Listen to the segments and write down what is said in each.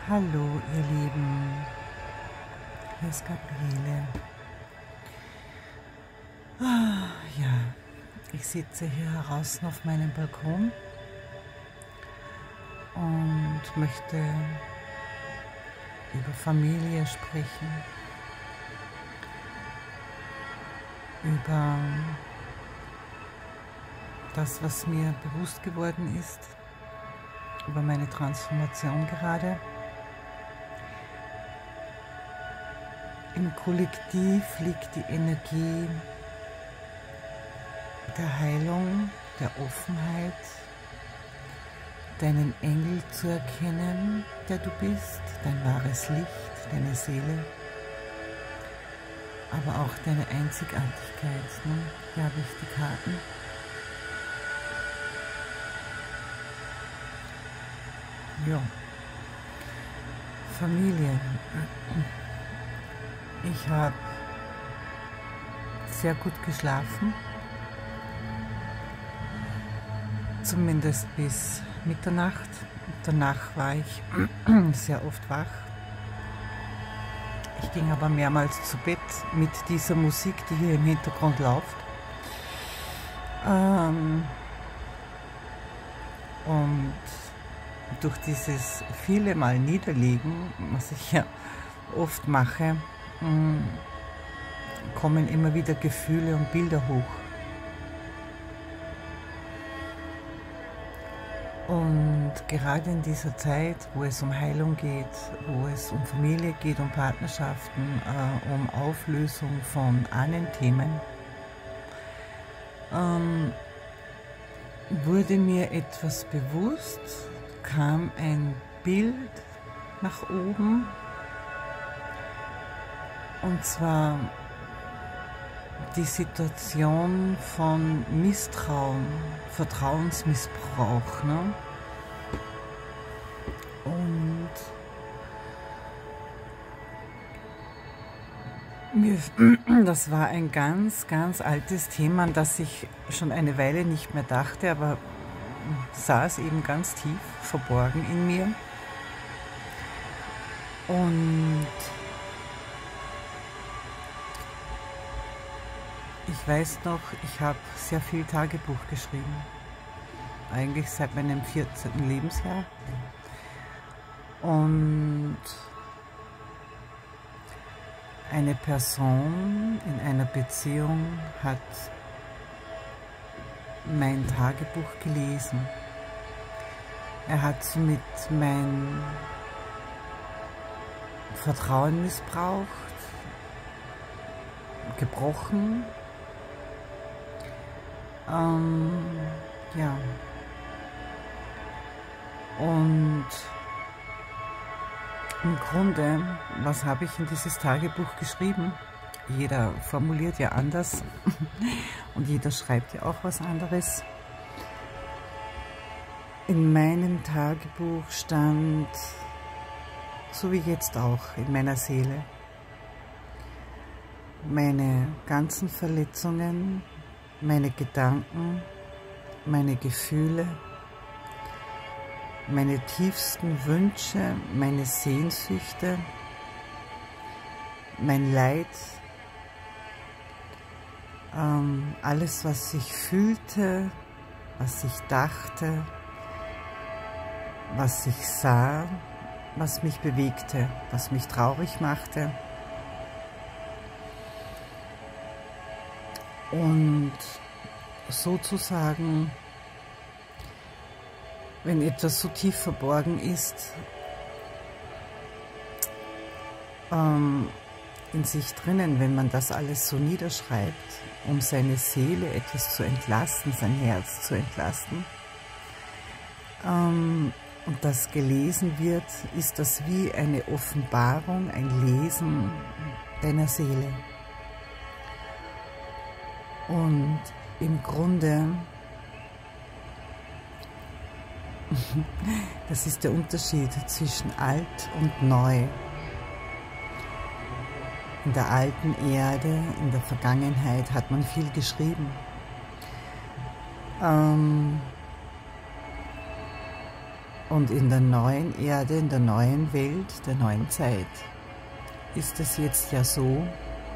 Hallo ihr Lieben, hier ist Gabriele. Ja, ich sitze hier draußen auf meinem Balkon und möchte über Familie sprechen, über das, was mir bewusst geworden ist, über meine Transformation gerade. Im Kollektiv liegt die Energie der Heilung, der Offenheit, deinen Engel zu erkennen, der du bist, dein wahres Licht, deine Seele, aber auch deine Einzigartigkeit. Ne? Hier habe ich die Karten. Ja, Familie. Ich habe sehr gut geschlafen, zumindest bis Mitternacht. Danach war ich sehr oft wach. Ich ging aber mehrmals zu Bett mit dieser Musik, die hier im Hintergrund läuft. Und durch dieses viele Mal Niederlegen, was ich ja oft mache, kommen immer wieder Gefühle und Bilder hoch. Und gerade in dieser Zeit, wo es um Heilung geht, wo es um Familie geht, um Partnerschaften, um Auflösung von Ahnenthemen, wurde mir etwas bewusst, kam ein Bild nach oben. Und zwar die Situation von Misstrauen, Vertrauensmissbrauch. Ne? Und das war ein ganz, ganz altes Thema, an das ich schon eine Weile nicht mehr dachte, aber saß eben ganz tief verborgen in mir. Und ich weiß noch, ich habe sehr viel Tagebuch geschrieben, eigentlich seit meinem 14. Lebensjahr. Und eine Person in einer Beziehung hat mein Tagebuch gelesen. Er hat somit mein Vertrauen missbraucht, gebrochen. Ja, und im Grunde, was habe ich in dieses Tagebuch geschrieben? Jeder formuliert ja anders und jeder schreibt ja auch was anderes. In meinem Tagebuch stand, so wie jetzt auch, in meiner Seele, meine ganzen Verletzungen, meine Gedanken, meine Gefühle, meine tiefsten Wünsche, meine Sehnsüchte, mein Leid, alles, was ich fühlte, was ich dachte, was ich sah, was mich bewegte, was mich traurig machte. Und sozusagen, wenn etwas so tief verborgen ist, in sich drinnen, wenn man das alles so niederschreibt, um seine Seele etwas zu entlasten, sein Herz zu entlasten, und das gelesen wird, ist das wie eine Offenbarung, ein Lesen deiner Seele. Und im Grunde, das ist der Unterschied zwischen alt und neu. In der alten Erde, in der Vergangenheit hat man viel geschrieben. Und in der neuen Erde, in der neuen Welt, der neuen Zeit, ist es jetzt ja so,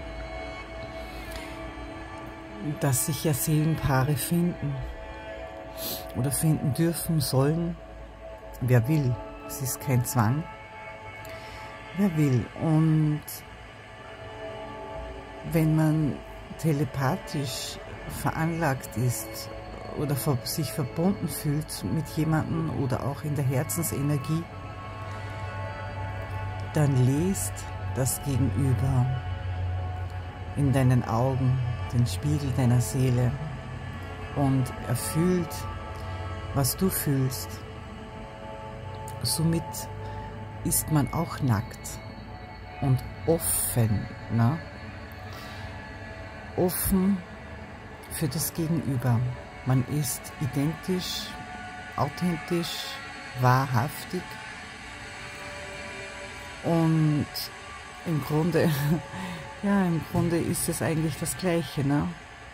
dass sich ja Seelenpaare finden oder finden dürfen, sollen, wer will. Es ist kein Zwang, wer will. Und wenn man telepathisch veranlagt ist oder sich verbunden fühlt mit jemandem oder auch in der Herzensenergie, dann lest das Gegenüber in deinen Augen, den Spiegel deiner Seele, und er fühlt, was du fühlst. Somit ist man auch nackt und offen, ne? Offen für das Gegenüber. Man ist identisch, authentisch, wahrhaftig und im Grunde, ja, im Grunde ist es eigentlich das Gleiche, ne?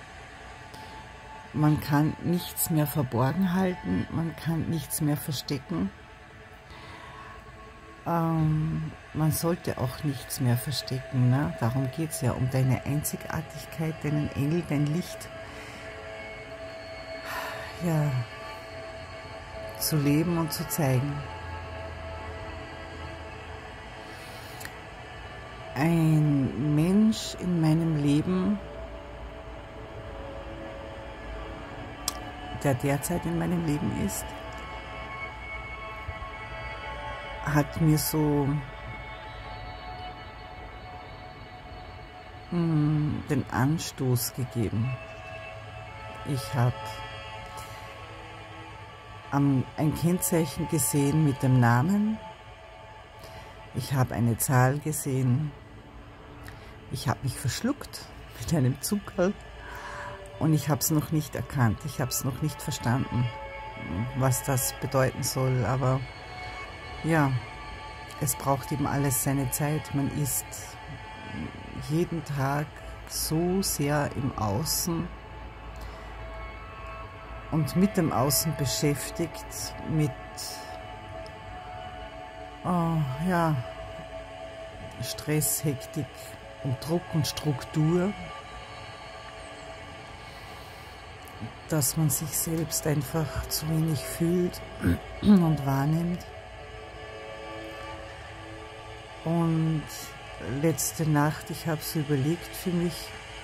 Man kann nichts mehr verborgen halten, man kann nichts mehr verstecken. Man sollte auch nichts mehr verstecken, ne? Darum geht es ja, um deine Einzigartigkeit, deinen Engel, dein Licht, ja, zu leben und zu zeigen. Ein Mensch in meinem Leben, der derzeit in meinem Leben ist, hat mir so den Anstoß gegeben. Ich habe ein Kennzeichen gesehen mit dem Namen. Ich habe eine Zahl gesehen. Ich habe mich verschluckt mit einem Zuckerl und ich habe es noch nicht erkannt. Ich habe es noch nicht verstanden, was das bedeuten soll. Aber ja, es braucht eben alles seine Zeit. Man ist jeden Tag so sehr im Außen und mit dem Außen beschäftigt, mit ja, Stress, Hektik und Druck und Struktur, dass man sich selbst einfach zu wenig fühlt und wahrnimmt. Und letzte Nacht, ich habe so überlegt für mich,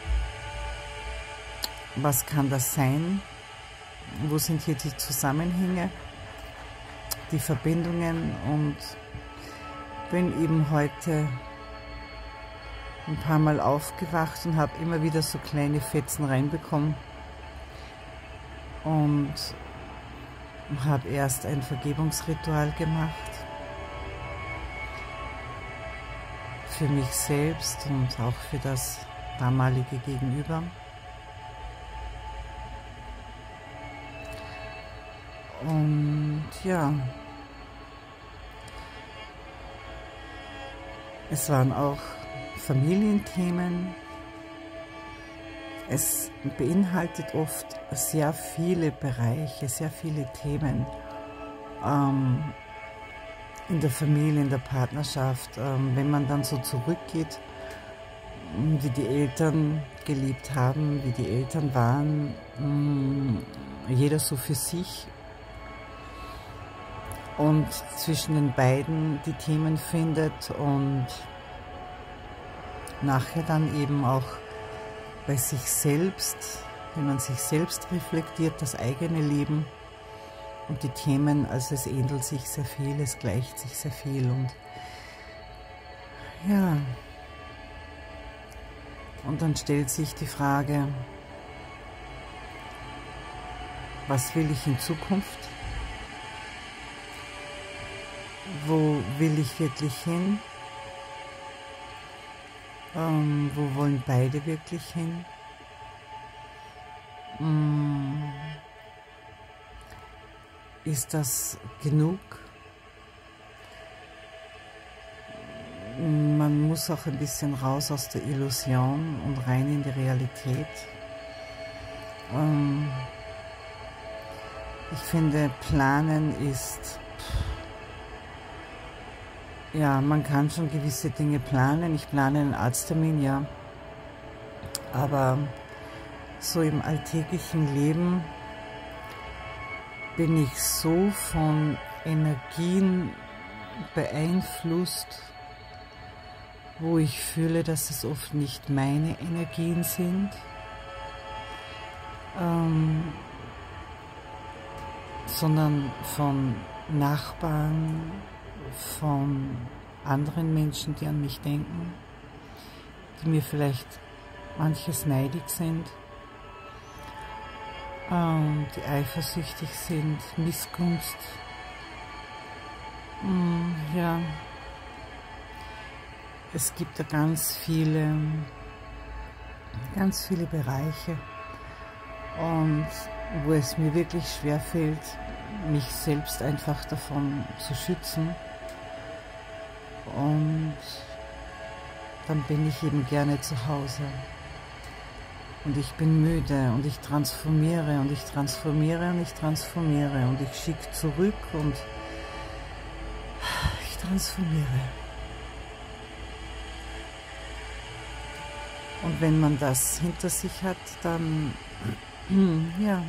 was kann das sein? Wo sind hier die Zusammenhänge, die Verbindungen? Und bin eben heute ein paar Mal aufgewacht und habe immer wieder so kleine Fetzen reinbekommen und habe erst ein Vergebungsritual gemacht für mich selbst und auch für das damalige Gegenüber. Und ja, es waren auch Familienthemen. Es beinhaltet oft sehr viele Bereiche, sehr viele Themen in der Familie, in der Partnerschaft. Wenn man dann so zurückgeht, wie die Eltern gelebt haben, wie die Eltern waren, jeder so für sich, und zwischen den beiden die Themen findet und nachher dann eben auch bei sich selbst, wenn man sich selbst reflektiert, das eigene Leben und die Themen, also es ähnelt sich sehr viel, es gleicht sich sehr viel. Und ja, und dann stellt sich die Frage, was will ich in Zukunft? Wo will ich wirklich hin? Wo wollen beide wirklich hin? Ist das genug? Man muss auch ein bisschen raus aus der Illusion und rein in die Realität. Ich finde, Planen ist ja, man kann schon gewisse Dinge planen. Ich plane einen Arzttermin, ja. Aber so im alltäglichen Leben bin ich so von Energien beeinflusst, wo ich fühle, dass es oft nicht meine Energien sind, sondern von Nachbarn, von anderen Menschen, die an mich denken, die mir vielleicht manches neidig sind, die eifersüchtig sind, Missgunst. Ja, es gibt da ganz viele Bereiche, und wo es mir wirklich schwer fällt, mich selbst einfach davon zu schützen. Und dann bin ich eben gerne zu Hause. Und ich bin müde und ich transformiere und ich transformiere und ich transformiere und ich schicke zurück und ich transformiere. Und wenn man das hinter sich hat, dann ja,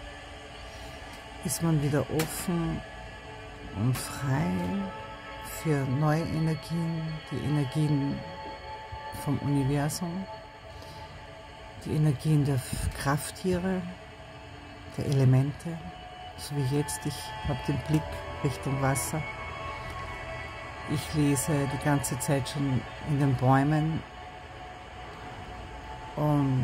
ist man wieder offen und frei für neue Energien, die Energien vom Universum, die Energien der Krafttiere, der Elemente, so wie jetzt. Ich habe den Blick Richtung Wasser. Ich lese die ganze Zeit schon in den Bäumen und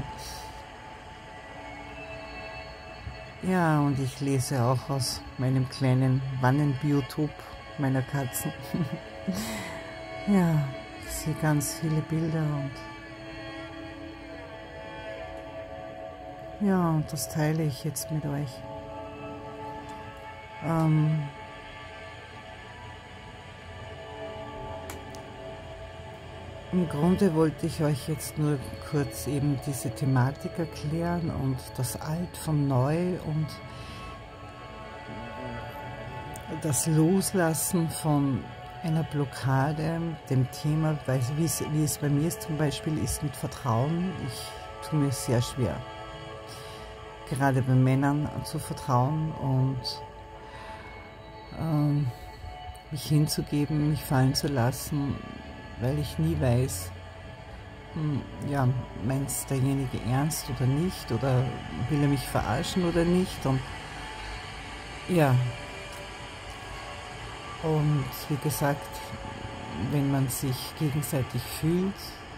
ja, und ich lese auch aus meinem kleinen Wannenbiotop meiner Katzen. Ja, ich sehe ganz viele Bilder und ja, und das teile ich jetzt mit euch. Im Grunde wollte ich euch jetzt nur kurz eben diese Thematik erklären und das Alt vom Neu und das Loslassen von einer Blockade, dem Thema, wie es bei mir zum Beispiel ist mit Vertrauen. Ich tue mir sehr schwer, gerade bei Männern zu vertrauen und mich hinzugeben, mich fallen zu lassen, weil ich nie weiß, ja, meint es derjenige ernst oder nicht, oder will er mich verarschen oder nicht, und ja, und wie gesagt, wenn man sich gegenseitig fühlt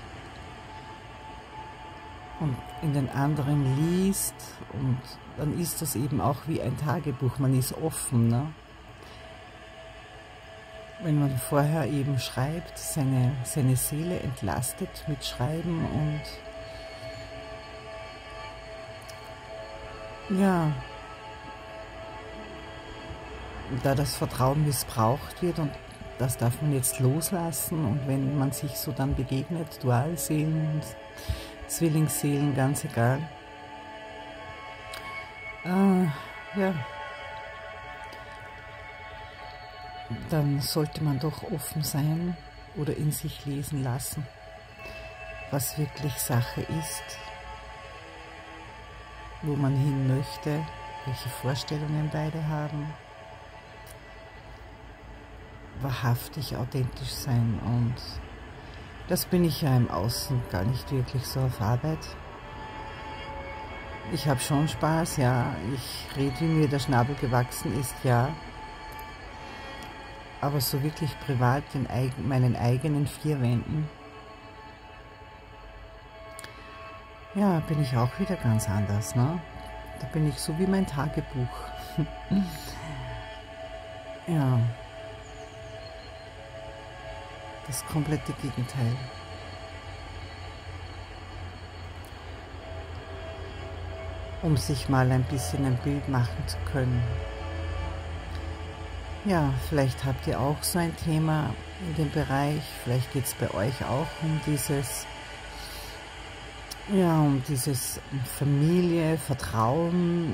und in den anderen liest, und dann ist das eben auch wie ein Tagebuch, man ist offen, ne? Wenn man vorher eben schreibt, seine Seele entlastet mit Schreiben und ja, da das Vertrauen missbraucht wird, und das darf man jetzt loslassen, und wenn man sich so dann begegnet, Dualseelen, Zwillingsseelen, ganz egal, ja, dann sollte man doch offen sein oder in sich lesen lassen, was wirklich Sache ist, wo man hin möchte, welche Vorstellungen beide haben, wahrhaftig authentisch sein. Und das bin ich ja im Außen gar nicht wirklich so auf Arbeit. Ich habe schon Spaß, ja, ich rede, wie mir der Schnabel gewachsen ist, ja, aber so wirklich privat in meinen eigenen vier Wänden, ja, bin ich auch wieder ganz anders, ne? Da bin ich so wie mein Tagebuch. Ja, das komplette Gegenteil. Um sich mal ein bisschen ein Bild machen zu können. Ja, vielleicht habt ihr auch so ein Thema in dem Bereich, vielleicht geht es bei euch auch um dieses, ja, um dieses Familie, Vertrauen,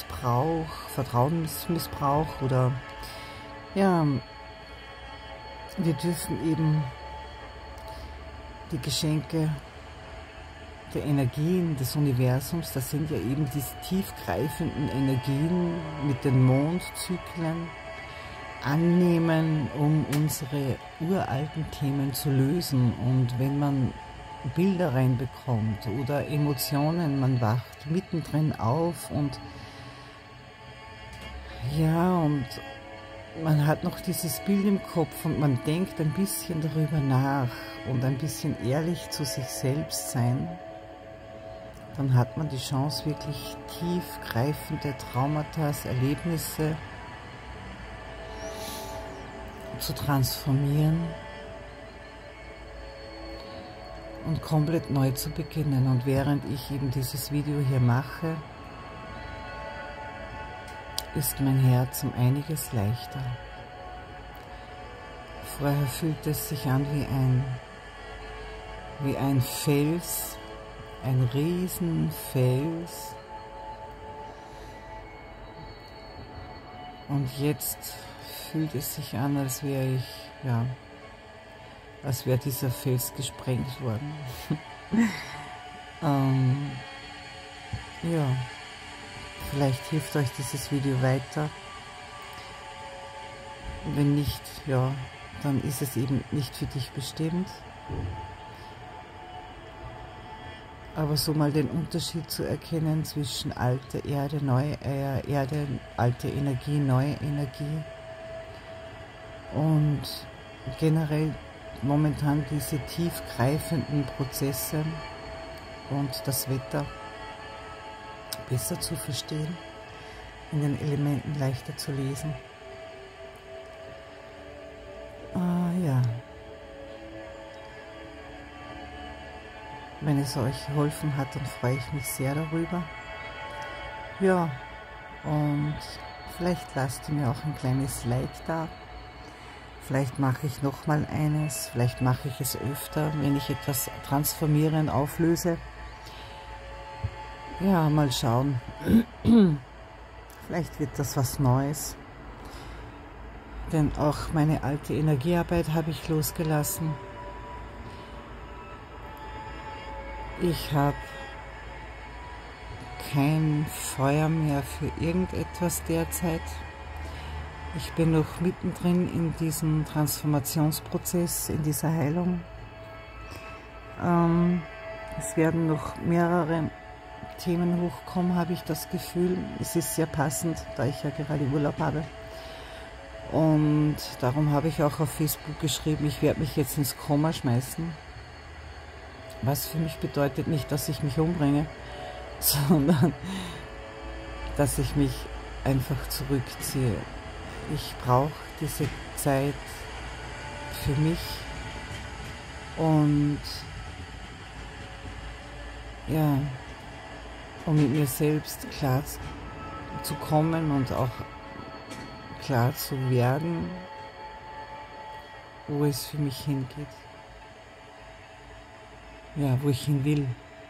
Missbrauch, Vertrauensmissbrauch oder ja, wir dürfen eben die Geschenke der Energien des Universums, das sind ja eben diese tiefgreifenden Energien mit den Mondzyklen, annehmen, um unsere uralten Themen zu lösen. Und wenn man Bilder reinbekommt oder Emotionen, man wacht mittendrin auf und ja, und man hat noch dieses Bild im Kopf und man denkt ein bisschen darüber nach und ein bisschen ehrlich zu sich selbst sein, dann hat man die Chance, wirklich tiefgreifende Traumata, Erlebnisse zu transformieren und komplett neu zu beginnen. Und während ich eben dieses Video hier mache, ist mein Herz um einiges leichter. Vorher fühlt es sich an wie ein Fels, ein Riesenfels. Und jetzt fühlt es sich an, als wäre dieser Fels gesprengt worden. Ja, vielleicht hilft euch dieses Video weiter. Wenn nicht, ja, dann ist es eben nicht für dich bestimmt. Aber so mal den Unterschied zu erkennen zwischen alte Erde, neue Erde, alte Energie, neue Energie. Und generell momentan diese tiefgreifenden Prozesse und das Wetter besser zu verstehen, in den Elementen leichter zu lesen. Ja. Wenn es euch geholfen hat, dann freue ich mich sehr darüber. Ja, und vielleicht lasst ihr mir auch ein kleines Like da. Vielleicht mache ich noch mal eines, vielleicht mache ich es öfter, wenn ich etwas transformiere und auflöse. Ja, mal schauen. Vielleicht wird das was Neues. Denn auch meine alte Energiearbeit habe ich losgelassen. Ich habe kein Feuer mehr für irgendetwas derzeit. Ich bin noch mittendrin in diesem Transformationsprozess, in dieser Heilung. Es werden noch mehrere Themen hochkommen, habe ich das Gefühl. Es ist sehr passend, da ich ja gerade Urlaub habe. Und darum habe ich auch auf Facebook geschrieben, ich werde mich jetzt ins Koma schmeißen. Was für mich bedeutet nicht, dass ich mich umbringe, sondern dass ich mich einfach zurückziehe. Ich brauche diese Zeit für mich und ja, um mit mir selbst klar zu kommen und auch klar zu werden, wo es für mich hingeht. Ja, wo ich hin will.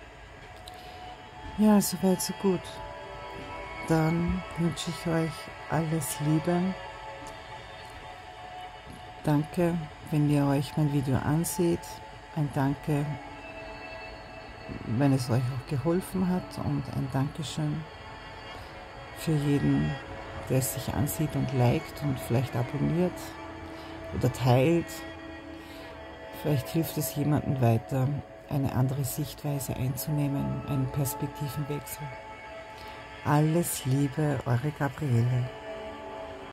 Ja, soweit so gut. Dann wünsche ich euch alles Liebe. Danke, wenn ihr euch mein Video anseht. Ein Danke, wenn es euch auch geholfen hat. Und ein Dankeschön für jeden, der es sich ansieht und liked und vielleicht abonniert oder teilt. Vielleicht hilft es jemandem weiter, eine andere Sichtweise einzunehmen, einen Perspektivenwechsel. Alles Liebe, eure Gabriele.